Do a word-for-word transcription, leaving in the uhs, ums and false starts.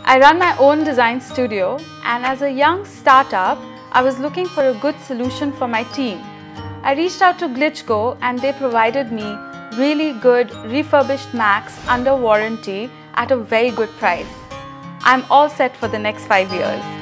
I run my own design studio, and as a young startup, I was looking for a good solution for my team. I reached out to GlitchGo and they provided me really good refurbished Macs under warranty at a very good price. I'm all set for the next five years.